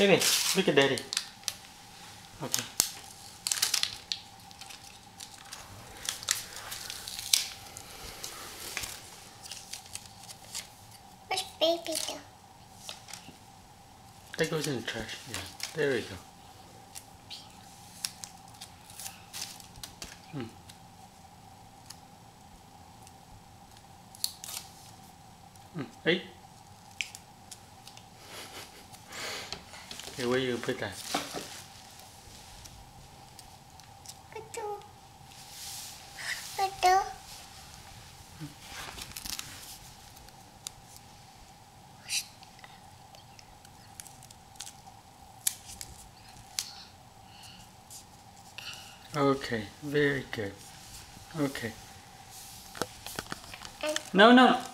Baby, look at daddy. Okay. Where's baby go? That goes in the trash. Yeah, there we go. Hey. Okay, where you put that? Okay, very good. Okay. No, no.